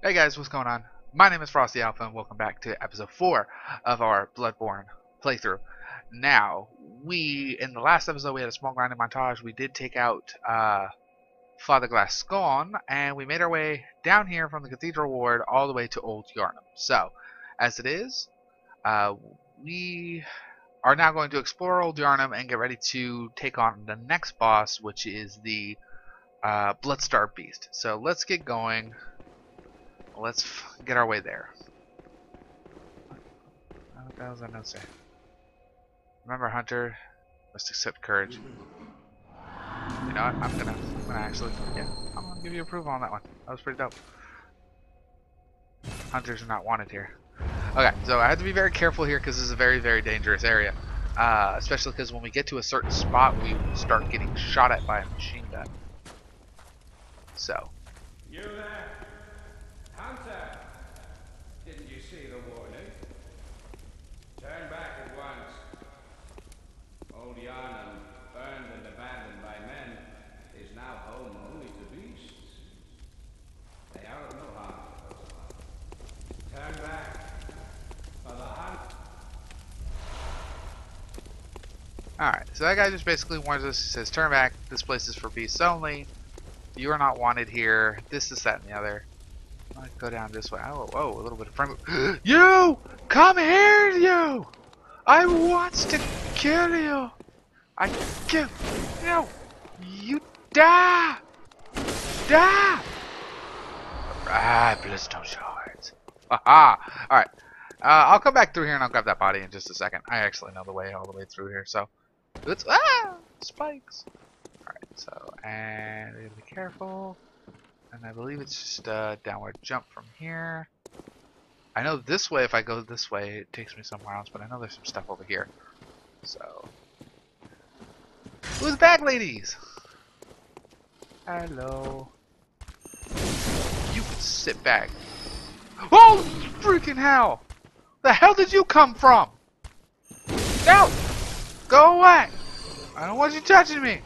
Hey guys, what's going on? My name is Frosty Alpha and welcome back to episode 4 of our Bloodborne playthrough. Now, in the last episode we had a small grinding montage. We did take out Father Glasgon and we made our way down here from the Cathedral Ward all the way to Old Yarnum. So, as it is, we are now going to explore Old Yarnum and get ready to take on the next boss, which is the Bloodstar Beast. So let's get going. Let's get our way there. What the hell does that note say? Remember, Hunter must accept courage. You know what? I'm gonna actually, yeah, I'm gonna give you approval on that one. That was pretty dope. Hunters are not wanted here. Okay, so I have to be very careful here because this is a very, very dangerous area. Especially because when we get to a certain spot, we start getting shot at by a machine gun. So. You there? Hunter! Didn't you see the warning? Turn back at once. Old Yarnum, burned and abandoned by men, is now home only to beasts. They are of no harm to those alive. Turn back, for the hunt. Alright, so that guy just basically warns us. He says, turn back, this place is for beasts only. You are not wanted here. This, that, and the other. I go down this way. Oh, whoa, a little bit of frame. You! Come here, you! I want to kill you! I kill you! You die! Die! Alright, Bloodstone shards. Haha! Alright. I'll come back through here and I'll grab that body in just a second. I actually know the way all the way through here, so. Let's. Spikes! Alright, so. And we gotta be careful. And I believe it's just a downward jump from here. I know this way, if I go this way, it takes me somewhere else, but I know there's some stuff over here. So. Who's back, ladies? Hello. You can sit back. Oh, freaking hell! The hell did you come from? No! Go away! I don't want you touching me!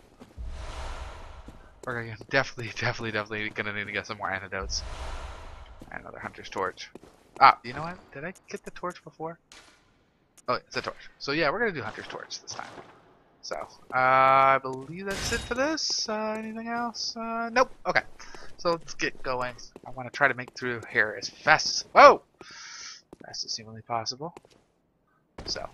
We're definitely gonna need to get some more antidotes. And another hunter's torch. Ah, you know what? Did I get the torch before? Oh, it's a torch. So yeah, we're gonna do hunter's torch this time. So, I believe that's it for this. Anything else? Nope. Okay. So let's get going. I want to try to make through here as fast as fast as humanly possible. So,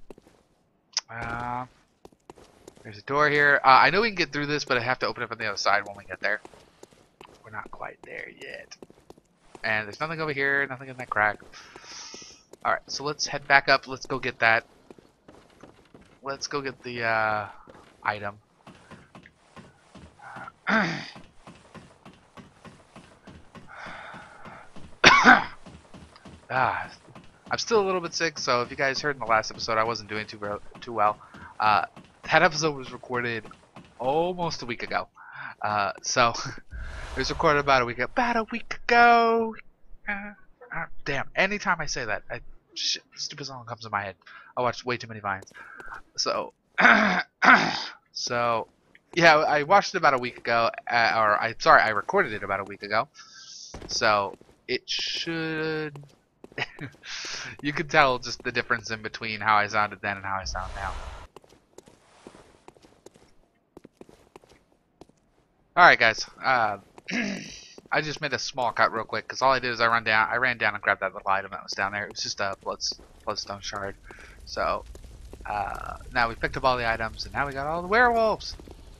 there's a door here. I know we can get through this, but I have to open it from the other side when we get there. We're not quite there yet. And there's nothing over here, nothing in that crack. Alright, so let's head back up. Let's go get that. Let's go get the item. I'm still a little bit sick, so if you guys heard in the last episode, I wasn't doing too well. That episode was recorded almost a week ago. So it was recorded about a week ago. Damn, anytime I say that, stupid song comes in my head. I watched way too many Vines. So, so yeah, I watched it about a week ago, I recorded it about a week ago. So it should. You could tell just the difference in between how I sounded then and how I sound now. Alright guys, I just made a small cut real quick because all I did is I ran down and grabbed that little item that was down there. It was just a bloodstone shard. So now we picked up all the items and now we got all the werewolves.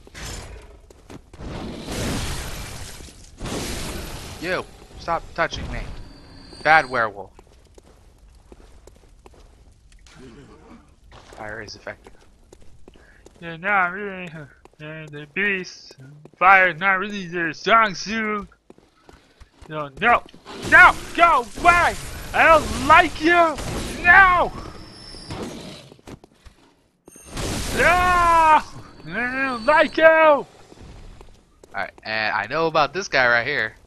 You, stop touching me. Bad werewolf. Fire is effective. Yeah, not really. The beast, fire is not really their strong suit. No, go away! I don't like you! No! No! I don't like you! Alright, and I know about this guy right here.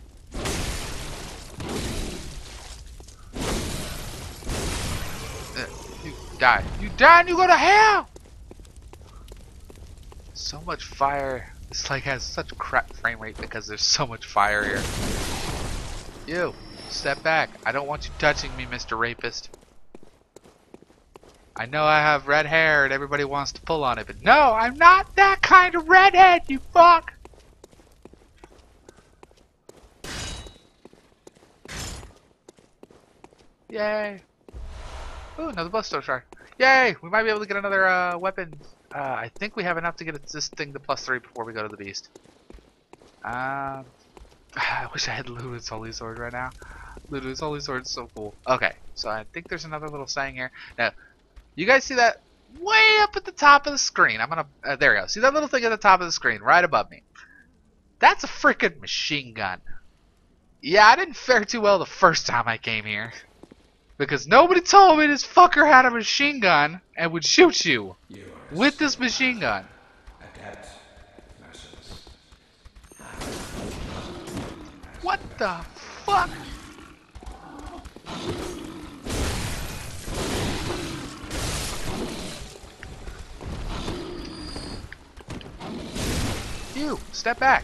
You die. You die and you go to hell! So much fire. This like has such crap frame rate because there's so much fire here. You, step back. I don't want you touching me, Mr. Rapist. I know I have red hair and everybody wants to pull on it, but no, I'm not that kind of redhead, you fuck! Yay! Ooh, another Bloodstone Shard. Yay! We might be able to get another weapon. I think we have enough to get this thing to +3 before we go to the beast. I wish I had Luna's Holy Sword right now. Luna's Holy Sword is so cool. Okay, so I think there's another little saying here. Now, you guys see that way up at the top of the screen? I'm gonna, there we go. See that little thing at the top of the screen, right above me? That's a freaking machine gun. Yeah, I didn't fare too well the first time I came here. Because nobody told me this fucker had a machine gun and would shoot you with this machine gun. Adept merchants. What the fuck? You, step back.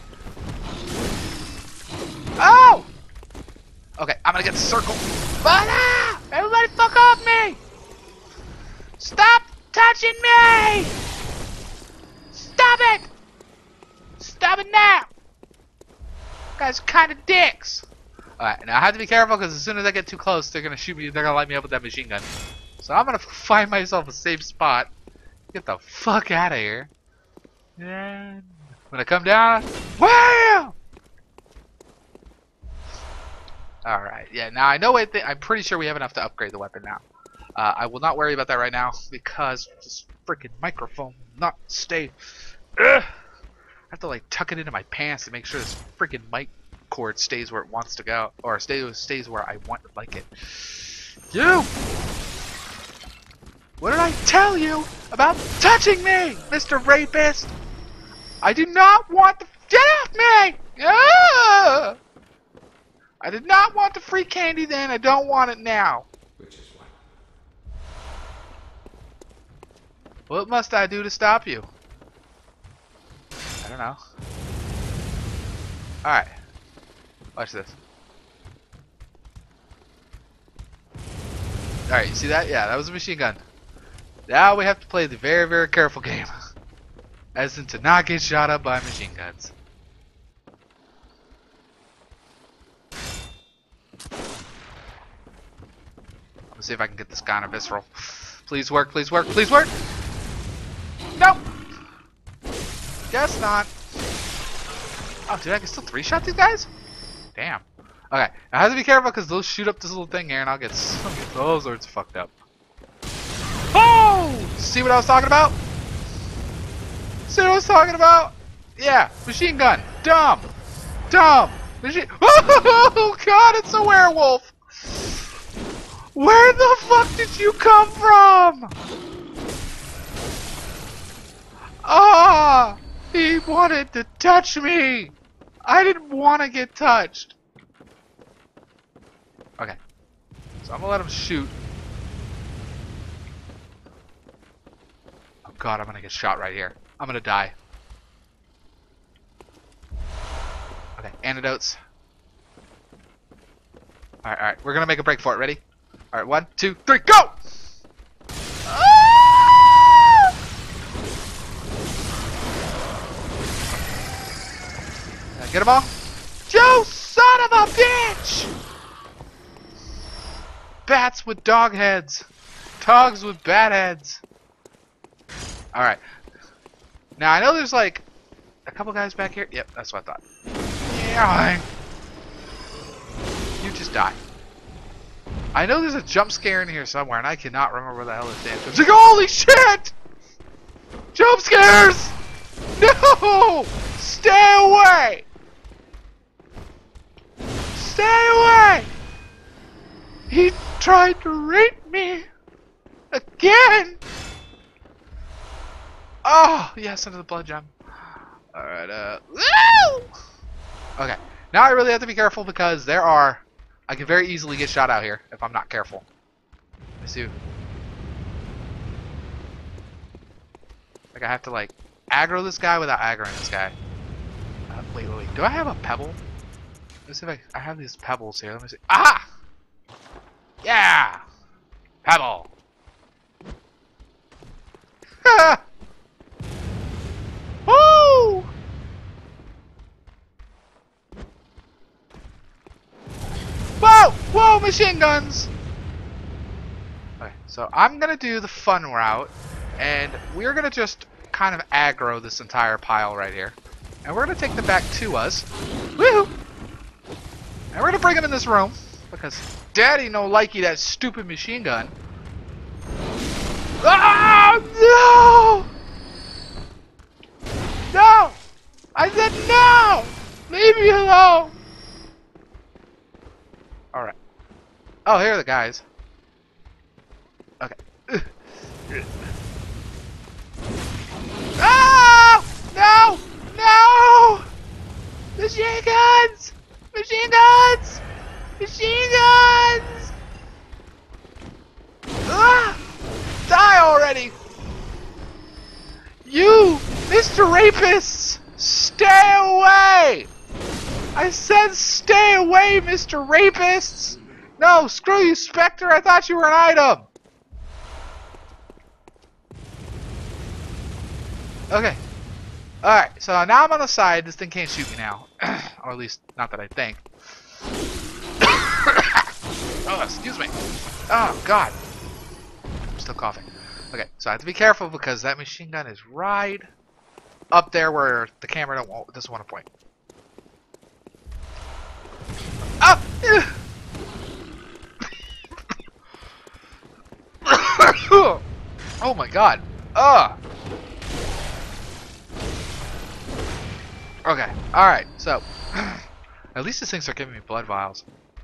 Oh! Okay, I'm gonna get circled. But everybody fuck off me! Stop touching me! Stop it! Stop it now! You guys are kind of dicks. Alright, now I have to be careful because as soon as I get too close, they're gonna shoot me. They're gonna light me up with that machine gun. So I'm gonna find myself a safe spot. Get the fuck out of here. And when I come down, wham! Alright, yeah, now I know I'm pretty sure we have enough to upgrade the weapon now. I will not worry about that right now because this freaking microphone will not stay. Ugh! I have to like tuck it into my pants to make sure this freaking mic cord stays where it wants to go, or stays where I want like it. You! What did I tell you about touching me, Mr. Rapist? I do not want to get off me! Ah! I did not want the free candy then. I don't want it now. Which is what? What must I do to stop you? I don't know. Alright. Watch this. Alright, you see that? Yeah, that was a machine gun. Now we have to play the very, very careful game. As in to not get shot up by machine guns. Let's see if I can get this guy on a visceral. Please work, please work, please work! Nope! Guess not. Oh, dude, I can still 3-shot these guys? Damn. Okay, I have to be careful because they'll shoot up this little thing here and I'll get all sorts fucked up. Oh! See what I was talking about? See what I was talking about? Yeah, machine gun. Dumb. Dumb. Machine. Oh, God, it's a werewolf. Where the fuck did you come from? Ah! He wanted to touch me! I didn't want to get touched. Okay. So I'm gonna let him shoot. Oh God, I'm gonna get shot right here. I'm gonna die. Okay, antidotes. Alright, alright. We're gonna make a break for it. Ready? Alright, 1, 2, 3, go! Ah! Get them all? You son of a bitch! Bats with dog heads. Dogs with bat heads. Alright. Now I know there's like a couple guys back here. Yep, that's what I thought. Yeah. You just die. I know there's a jump scare in here somewhere, and I cannot remember where the hell this damn is. Like, holy shit! Jump scares! No! Stay away! Stay away! He tried to rape me again! Oh, yes, under the blood gem. Alright, woo! Okay, now I really have to be careful because I can very easily get shot out here if I'm not careful. Let me see. Like I have to like aggro this guy without aggroing this guy. Wait. Do I have a pebble? Let's see if I have these pebbles here. Let me see. Ah! Yeah! Pebble! Ah! Woo! Whoa! Whoa! Machine guns! Okay, so I'm gonna do the fun route, and we're gonna just kind of aggro this entire pile right here. And we're gonna take them back to us. Woohoo! And we're gonna bring them in this room, because Daddy no likey that stupid machine gun. Ah! No! No! I said no! Leave me alone! Alright. Oh, here are the guys. Okay. Ah! No! No! Machine guns! Machine guns! Machine guns! Ah! Die already! You, Mr. Rapist! Stay away! I said stay away, Mr. Rapists! No, screw you, Spectre! I thought you were an item! Okay. Alright, so now I'm on the side. This thing can't shoot me now. Or at least, not that I think. Oh, excuse me. Oh, God. I'm still coughing. Okay, so I have to be careful because that machine gun is right up there where the camera doesn't want to point. Ah! Oh my God. Ugh. Okay, alright, so at least these things are giving me blood vials.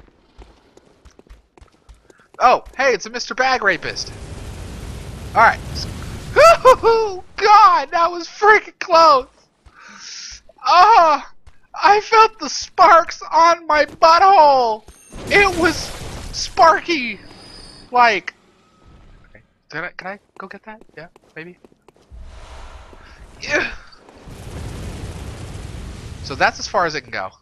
Oh, hey, it's a Mr. Bag Rapist. Alright. Oh, God, that was freaking close. Ah, I felt the sparks on my butthole. It was sparky. Like, okay, can I go get that? Yeah, maybe. Yeah. So that's as far as it can go.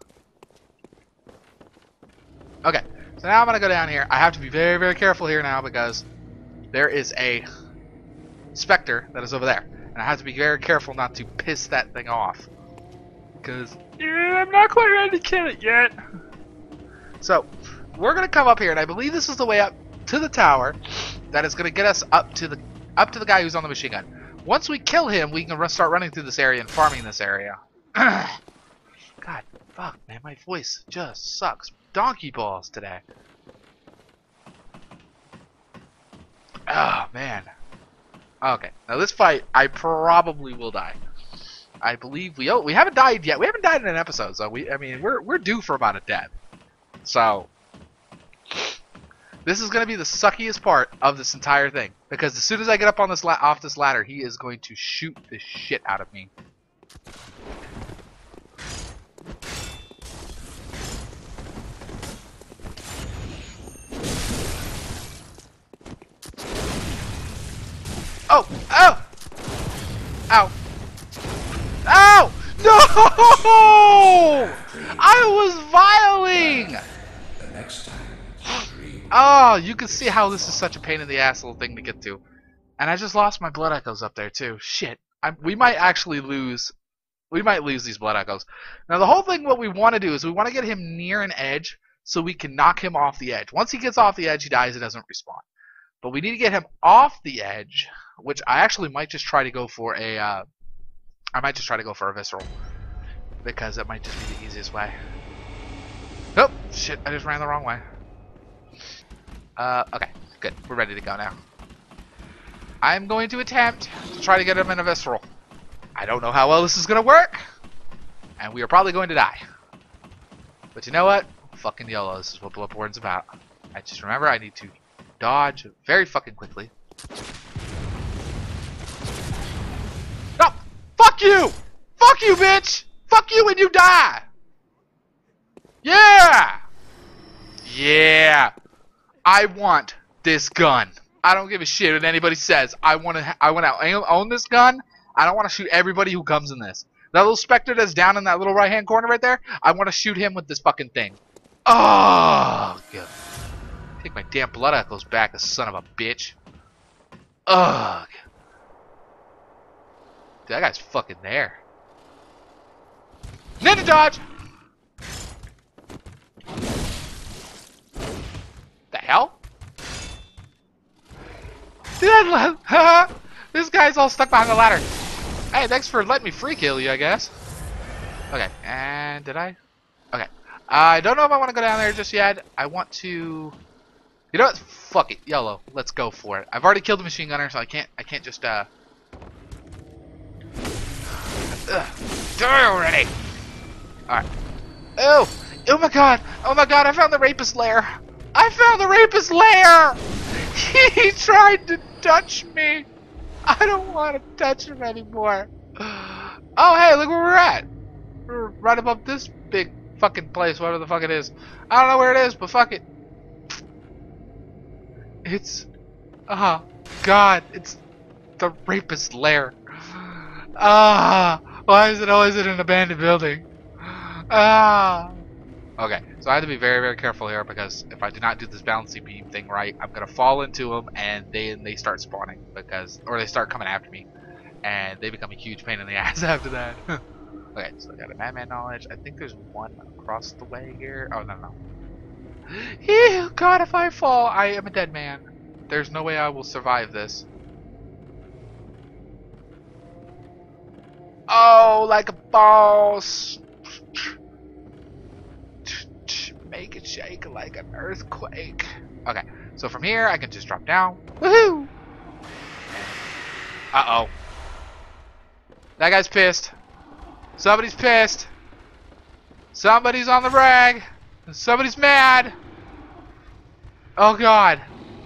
Okay, so now I'm gonna go down here. I have to be very, very careful here now because there is a Spectre that is over there, and I have to be very careful not to piss that thing off. Because I'm not quite ready to kill it yet. So we're gonna come up here, and I believe this is the way up to the tower that is gonna get us up to the guy who's on the machine gun. Once we kill him, we can start running through this area and farming this area. God, fuck, man, my voice just sucks donkey balls today. Oh, man. Okay, now this fight, I probably will die. I believe we haven't died yet. We haven't died in an episode, so I mean, we're due for about a death. So this is gonna be the suckiest part of this entire thing because as soon as I get up on this off this ladder, he is going to shoot the shit out of me. Oh! Oh! Ow! Ow! No! I was violating! The next time. Oh, you can see how this is such a pain in the ass little thing to get to. And I just lost my blood echoes up there too. Shit. We might actually lose. We might lose these blood echoes. Now the whole thing, what we want to do is we want to get him near an edge so we can knock him off the edge. Once he gets off the edge, he dies. It doesn't respawn. But we need to get him off the edge, which I actually might just try to go for a. I might just try to go for a visceral because that might just be the easiest way. Oh shit! I just ran the wrong way. Okay, good. We're ready to go now. I'm going to attempt to try to get him in a visceral. I don't know how well this is going to work, and we are probably going to die. But you know what? Fucking YOLO. This is what Bloodborne's about. I just remember I need to dodge very fucking quickly. No! Fuck you! Fuck you, bitch! Fuck you when you die! Yeah! Yeah! I want this gun. I don't give a shit what anybody says. I want to own this gun. I don't want to shoot everybody who comes in this. That little specter that's down in that little right-hand corner right there, I want to shoot him with this fucking thing. Oh, God. Take my damn blood echoes back, the son of a bitch. Ugh. Dude, that guy's fucking there. Ninja dodge! The hell? Dude, this guy's all stuck behind the ladder. Hey, thanks for letting me free kill you, I guess. Okay, and did I? Okay. I don't know if I want to go down there just yet. I want to... You know what? Fuck it. YOLO. Let's go for it. I've already killed the machine gunner, so I can't just, Die already! Alright. Oh! Oh my god! Oh my god, I found the rapist lair! I found the rapist lair! He tried to touch me! I don't want to touch him anymore. Oh, hey, look where we're at! We're right above this big fucking place, whatever the fuck it is. I don't know where it is, but fuck it. It's... Oh, God, it's the rapist lair. Why is it always in an abandoned building? Okay, so I have to be very, very careful here because if I do not do this balancing beam thing right, I'm gonna fall into them and they start spawning or they start coming after me, and they become a huge pain in the ass after that. Okay, so I got a madman knowledge. I think there's one across the way here. Oh no. Ew, God, if I fall, I am a dead man. There's no way I will survive this. Oh, like a boss. Make it shake like an earthquake. Okay, so from here I can just drop down. Woohoo! Uh-oh. That guy's pissed. Somebody's pissed. Somebody's on the rag. Somebody's mad. Oh God.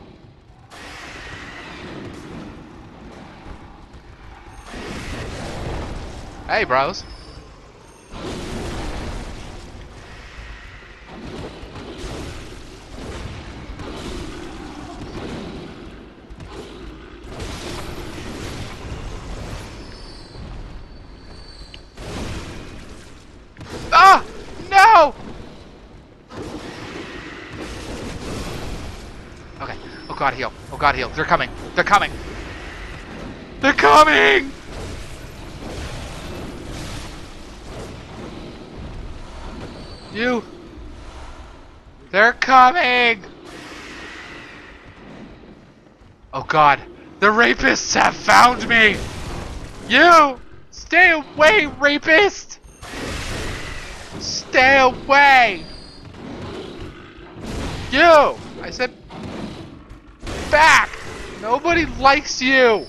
Hey, bros. Ah! No! Okay. Oh God, heal. Oh God, heal. They're coming. They're coming. They're coming! You! They're coming! Oh God, the rapists have found me! You! Stay away, rapist! Stay away! You! I said back! Nobody likes you!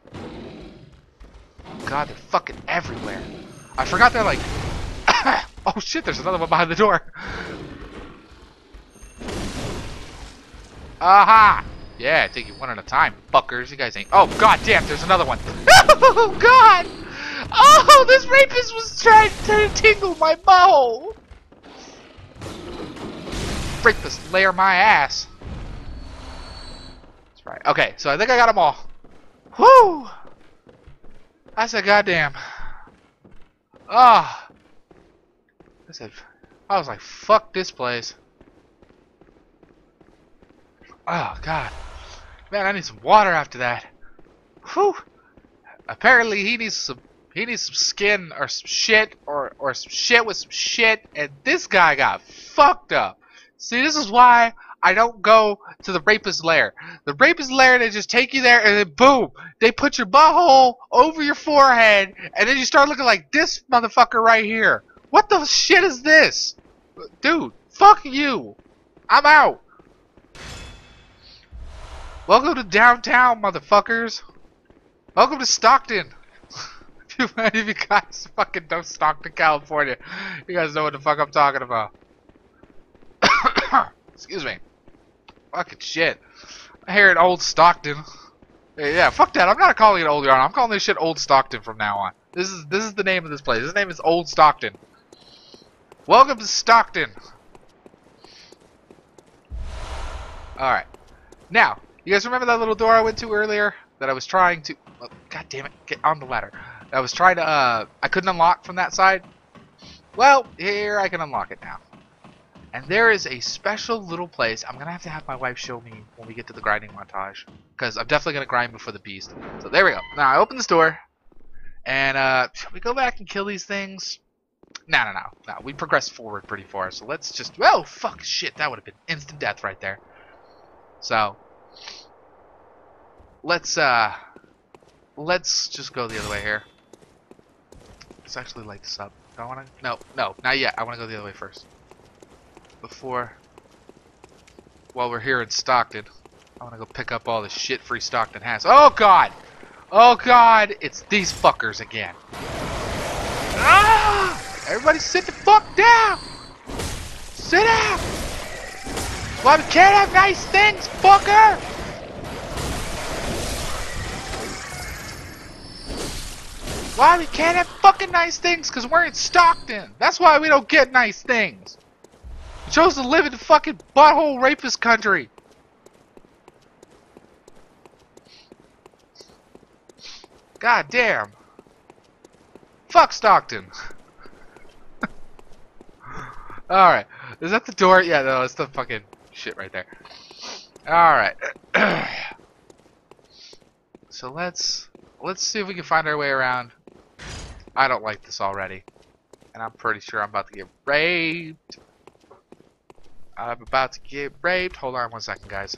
God, they're fucking everywhere. I forgot they're like... Oh shit, there's another one behind the door. Aha! Yeah, take you one at a time, fuckers. You guys ain't... Oh God damn, there's another one. Oh God! Oh, this rapist was trying to tingle my bow. Rapist layer my ass. That's right. Okay, so I think I got them all. Whoo! I said goddamn. Ah. I was like, fuck this place. Oh God. Man, I need some water after that. Whew. Apparently he needs some skin or some shit or some shit with some shit, and this guy got fucked up. See, this is why I don't go to the rapist lair. The rapist lair, they just take you there and then boom, they put your butthole over your forehead and then you start looking like this motherfucker right here. What the shit is this? Dude, fuck you. I'm out. Welcome to downtown, motherfuckers. Welcome to Stockton. If any of you guys fucking know Stockton, California, you guys know what the fuck I'm talking about. Excuse me. Fucking shit. I hear it Old Stockton. Yeah, fuck that. I'm not calling it Old Yarn. I'm calling this shit Old Stockton from now on. This is the name of this place. This name is Old Stockton. Welcome to Stockton. Alright. Now, you guys remember that little door I went to earlier? That I was trying to... Oh, God damn it. Get on the ladder. I was trying to, I couldn't unlock from that side. Well, here I can unlock it now. And there is a special little place. I'm going to have my wife show me when we get to the grinding montage. Because I'm definitely going to grind before the beast. So there we go. Now I open this door. And, should we go back and kill these things? No. We progressed forward pretty far. So let's just, oh, fuck, shit. That would have been instant death right there. So, let's just go the other way here. Let's actually light this up. Do I want to? No, not yet. I want to go the other way first. While we're here in Stockton, I want to go pick up all the shit Free Stockton has. Oh god! Oh god! It's these fuckers again. Ah! Everybody sit the fuck down! Sit down! Why we can't have nice things, fucker! Why we can't have fucking nice things? Because we're in Stockton. That's why we don't get nice things. We chose to live in the fucking butthole rapist country. God damn. Fuck Stockton. Alright. Is that the door? Yeah, no, it's the fucking shit right there. Alright. So let's see if we can find our way around. I don't like this already. And I'm pretty sure I'm about to get raped. I'm about to get raped. Hold on 1 second, guys.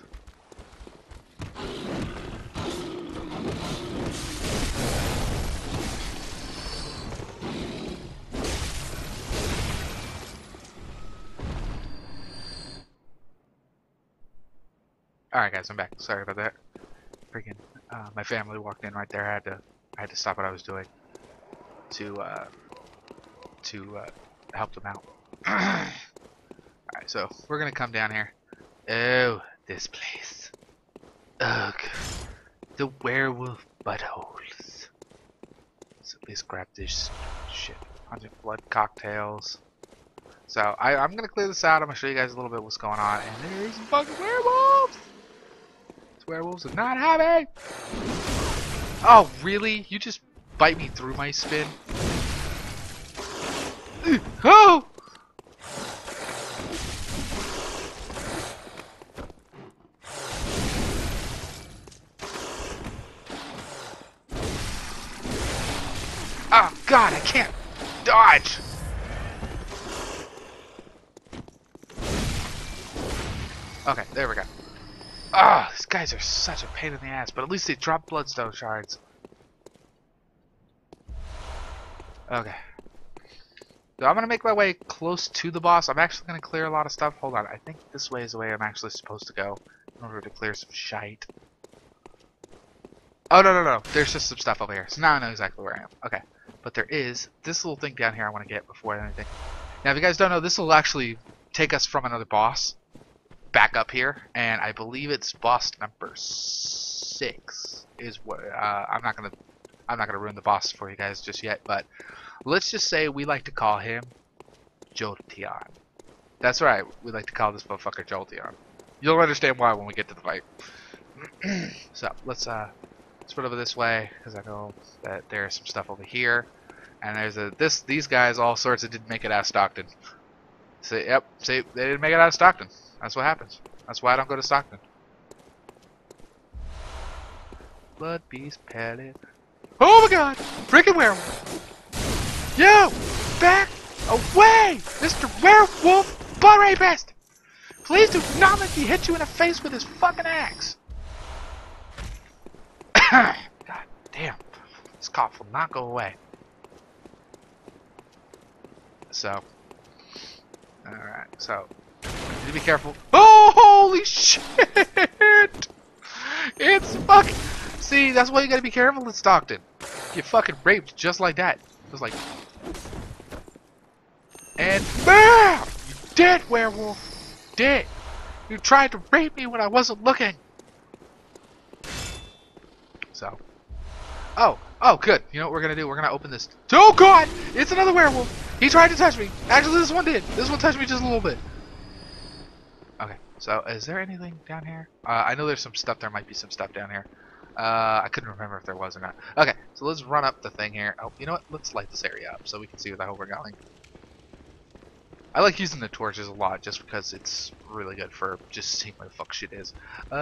Alright guys, I'm back. Sorry about that. Freaking my family walked in right there. I had to stop what I was doing to help them out. Alright, so we're gonna come down here. Oh, this place. Ugh. The werewolf buttholes. So please grab this shit. 100 blood cocktails. So I'm gonna clear this out. I'm gonna show you guys a little bit what's going on. And there's some fucking werewolves! These werewolves are not happy! Oh, really? You just bite me through my spin? Oh! Oh god, I can't dodge! Okay, there we go. Ah, these guys are such a pain in the ass, but at least they drop bloodstone shards. Okay. So I'm gonna make my way close to the boss. I'm actually gonna clear a lot of stuff. Hold on, I think this way is the way I'm actually supposed to go in order to clear some shite. Oh, no. There's just some stuff over here. So now I know exactly where I am. Okay. But there is this little thing down here I want to get before anything. Now, if you guys don't know, this will actually take us from another boss back up here. And I believe it's boss number 6 is what I'm not gonna ruin the boss for you guys just yet, but let's just say we like to call him Jolteon. That's right, we like to call this motherfucker Jolteon. You'll understand why when we get to the fight. So let's put over this way because I know that there's some stuff over here, and there's these guys all sorts that didn't make it out of Stockton. See, yep, see, they didn't make it out of Stockton. That's what happens. That's why I don't go to Stockton. Blood beast pellet. Oh my god! Freaking werewolf! Yo! Back away! Mr. Werewolf Butt Rapist! Please do not let me hit you in the face with this fucking axe! God damn. This cough will not go away. So. Alright, so. Need to be careful. Oh, holy shit! It's fucking. See, that's why you gotta be careful in Stockton. Get fucking raped just like that. Just like. And BAM! You dead, werewolf! Dead! You tried to rape me when I wasn't looking! So. Oh, good. You know what we're gonna do? We're gonna open this. Oh god! It's another werewolf! He tried to touch me! Actually, this one did! This one touched me just a little bit. Okay, so is there anything down here? I know there's some stuff. There might be some stuff down here. I couldn't remember if there was or not. Okay, so let's run up the thing here. Oh, you know what? Let's light this area up so we can see where the hell we're going. I like using the torches a lot just because it's really good for just seeing where the fuck shit is.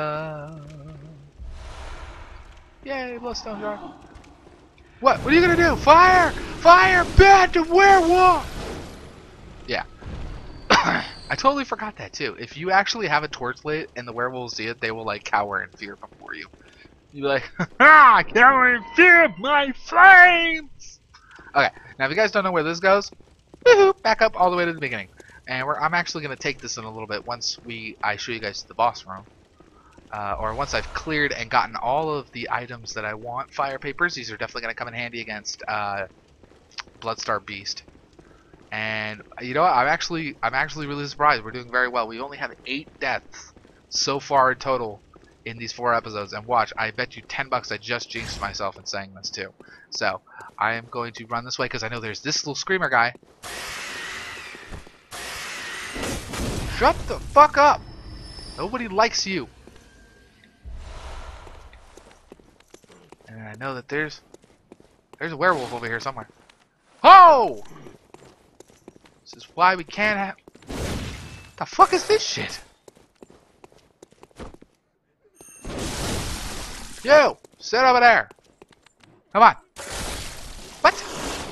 Yay, bloodstone jar. What? What are you gonna do? Fire! Fire! Bad to werewolf! Yeah. I totally forgot that too. If you actually have a torch lit and the werewolves see it, they will like cower in fear before you. You'll be like, ha! Cower in fear of my flames! Okay, now if you guys don't know where this goes, woohoo, back up all the way to the beginning. And I'm actually going to take this in a little bit once I show you guys the boss room. Or once I've cleared and gotten all of the items that I want. Fire papers, these are definitely going to come in handy against Bloodstar Beast. And you know what? I'm actually really surprised. We're doing very well. We only have 8 deaths so far in total in these 4 episodes. And watch, I bet you $10 I just jinxed myself in saying this too. So I am going to run this way because I know there's this little screamer guy. Shut the fuck up! Nobody likes you. And I know that there's a werewolf over here somewhere. Oh! This is why we can't have... The fuck is this shit? You! Sit over there! Come on! What?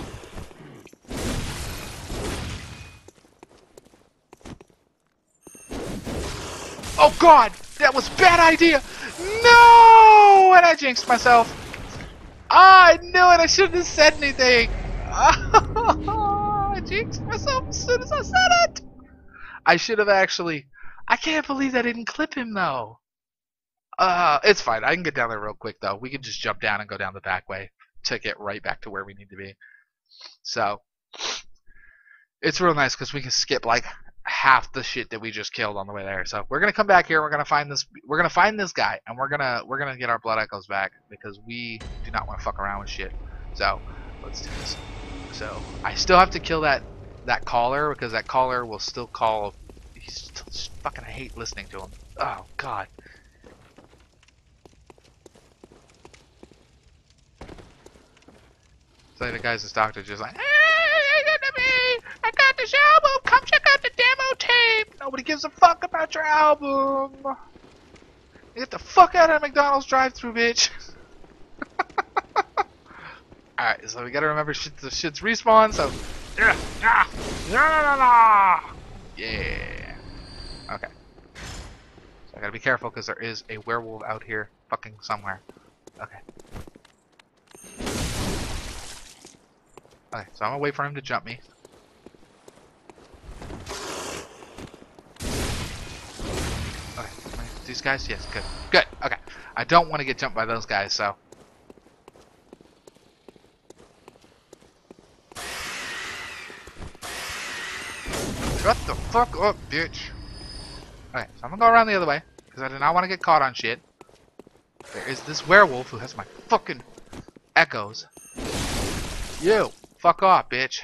Oh god! That was a bad idea! No! And I jinxed myself. I knew it! I shouldn't have said anything! I jinxed myself as soon as I said it! I should have actually... I can't believe I didn't clip him though. It's fine. I can get down there real quick though. We can just jump down and go down the back way to get right back to where we need to be. So, it's real nice because we can skip like half the shit that we just killed on the way there. So we're gonna come back here. We're gonna find this. We're gonna find this guy, and we're gonna get our blood echoes back because we do not want to fuck around with shit. So let's do this. So I still have to kill that caller because that caller will still call. He's still fucking. I hate listening to him. Oh god. It's like the guy's this doctor just like, I got this album, come check out the demo tape. Nobody gives a fuck about your album. Get the fuck out of McDonald's drive-thru, bitch. Alright, so we gotta remember the shit's respawn, so yeah. Okay. So I gotta be careful because there is a werewolf out here fucking somewhere. Okay. Okay, so I'm gonna wait for him to jump me. Okay, these guys? Yes, good. Good, okay. I don't want to get jumped by those guys, so. Shut the fuck up, bitch. Okay, so I'm gonna go around the other way, because I do not want to get caught on shit. There is this werewolf who has my fucking echoes. You! Fuck off, bitch.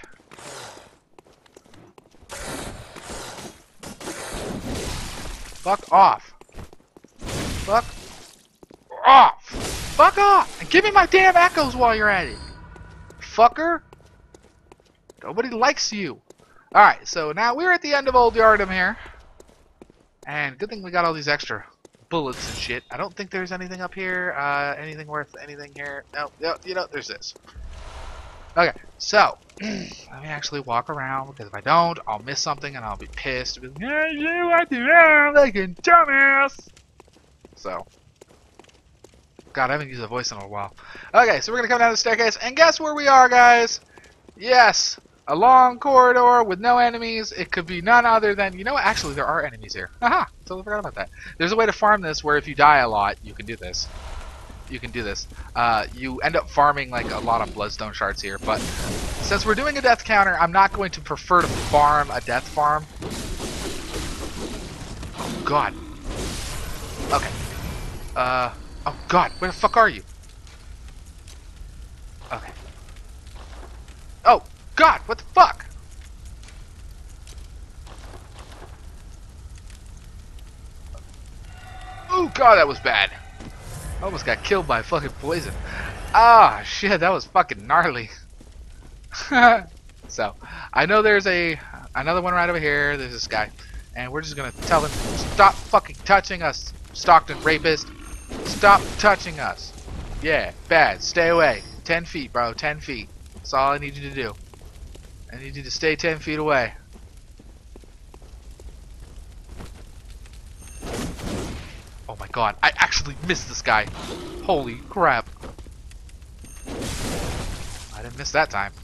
Fuck off. Fuck off. Fuck off. And give me my damn echoes while you're at it. Fucker. Nobody likes you. Alright, so now we're at the end of Old Yharnam here. And good thing we got all these extra bullets and shit. I don't think there's anything up here. Anything worth anything here. No, you know, there's this. Okay, so let me actually walk around because if I don't, I'll miss something and I'll be pissed. I'll be like, hey, you want to run like a dumbass? So, God, I haven't used a voice in a while. Okay, so we're gonna come down the staircase and guess where we are, guys? Yes, a long corridor with no enemies. It could be none other than, you know what? Actually, there are enemies here. Haha, totally forgot about that. There's a way to farm this where if you die a lot, you can do this. You can do this. You end up farming like a lot of bloodstone shards here, but since we're doing a death counter, I'm not going to prefer to farm a death farm. Oh god. Okay. Oh god, where the fuck are you? Okay. Oh god, what the fuck? Oh god, that was bad. Almost got killed by fucking poison. Ah, shit, that was fucking gnarly. So, I know there's another one right over here. There's this guy. And we're just gonna tell him, stop fucking touching us, Stockton rapist. Stop touching us. Yeah, bad. Stay away. 10 feet, bro. 10 feet. That's all I need you to do. I need you to stay 10 feet away. Oh my god, I actually missed this guy. Holy crap. I didn't miss that time.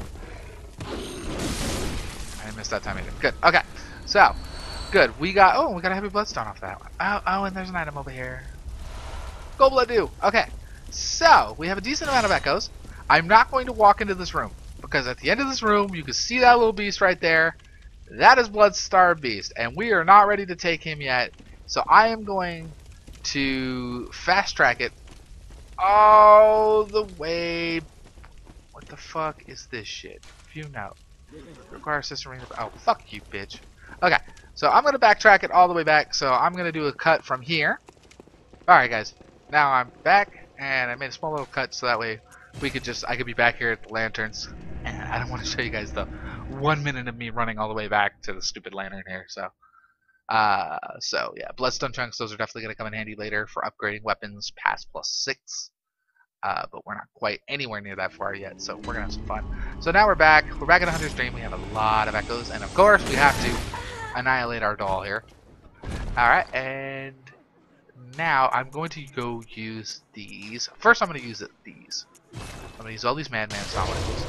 I didn't miss that time either. Good. Okay. So, good. We got a heavy bloodstone off that one. Oh, and there's an item over here. Gold blood dew. Okay. So, we have a decent amount of echoes. I'm not going to walk into this room because at the end of this room, you can see that little beast right there. That is Bloodstar Beast, and we are not ready to take him yet. So I am going to fast track it all the way. What the fuck is this shit? View note. Require system ring. Oh, fuck you, bitch. Okay, so I'm gonna backtrack it all the way back. So I'm gonna do a cut from here. All right, guys. Now I'm back, and I made a small little cut so that way I could be back here at the lanterns. And I don't want to show you guys the 1 minute of me running all the way back to the stupid lantern here. So yeah, bloodstone chunks. Those are definitely gonna come in handy later for upgrading weapons past +6. But we're not quite anywhere near that far yet, so we're gonna have some fun. So now we're back. We're back at Hunter's Dream. We have a lot of echoes, and of course we have to annihilate our doll here. Alright, and now I'm going to go use these. First I'm going to use these. I'm going to use all these Madman Stomaticals.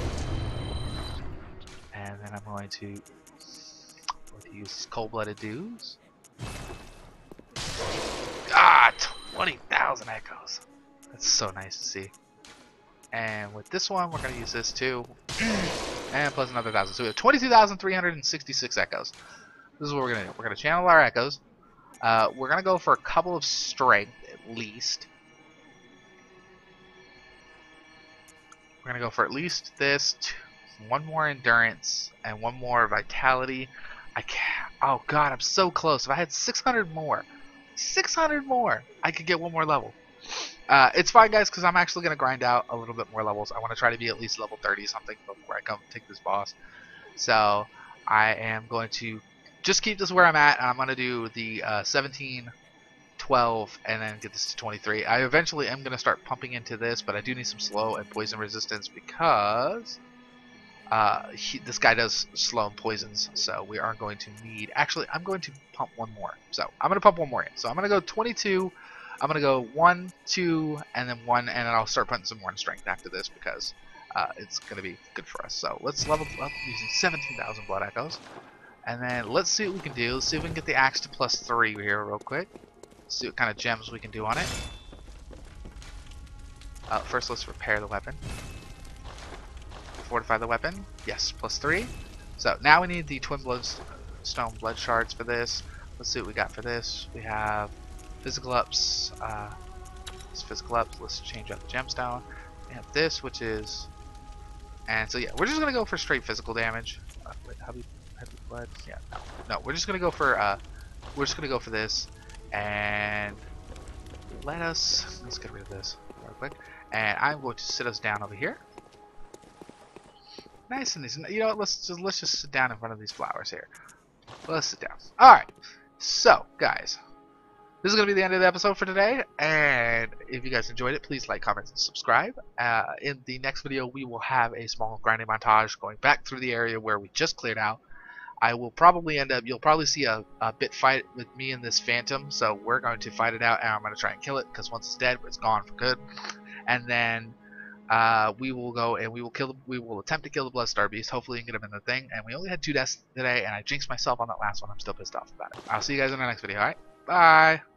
And then I'm going to use Cold-Blooded Dews. Ah, 20,000 echoes. That's so nice to see. And with this one, we're going to use this too. And plus another 1,000. So we have 22,366 echoes. This is what we're going to do. We're going to channel our echoes. We're going to go for a couple of strength at least. We're going to go for at least this, one more endurance, and one more vitality. I can't. Oh god, I'm so close. If I had 600 more, I could get one more level. It's fine, guys, because I'm actually going to grind out a little bit more levels. I want to try to be at least level 30 something before I come take this boss. So I am going to just keep this where I'm at, and I'm going to do the 17, 12, and then get this to 23. I eventually am going to start pumping into this, but I do need some slow and poison resistance because this guy does slow and poisons, so we are going to need... Actually, I'm going to pump one more. So I'm going to pump one more in. So I'm going to go 22, I'm going to go 1, 2, and then 1, and then I'll start putting some more in strength after this because it's going to be good for us. So let's level up using 17,000 blood echoes. And then let's see what we can do. Let's see if we can get the axe to +3 here real quick. See what kind of gems we can do on it. First, let's repair the weapon. Fortify the weapon. Yes, +3. So now we need the twin stone blood shards for this. Let's see what we got for this. We have physical ups. Let's change up the gemstone. We have this, which is... And so yeah, we're just gonna go for straight physical damage. Wait, heavy blood? Yeah, no. We're just gonna go for this. And let's get rid of this real quick. And I'm going to sit us down over here. Nice and easy. You know what? Let's just sit down in front of these flowers here. Let's sit down. All right. So, guys, this is going to be the end of the episode for today. And if you guys enjoyed it, please like, comment, and subscribe. In the next video, we will have a small grinding montage going back through the area where we just cleared out. I will probably you'll probably see a bit fight with me and this phantom, so we're going to fight it out, and I'm going to try and kill it, because once it's dead, it's gone for good. And then we will go and we will attempt to kill the Bloodstar Beast, hopefully we can get him in the thing, and we only had 2 deaths today, and I jinxed myself on that last one. I'm still pissed off about it. I'll see you guys in the next video, alright? Bye!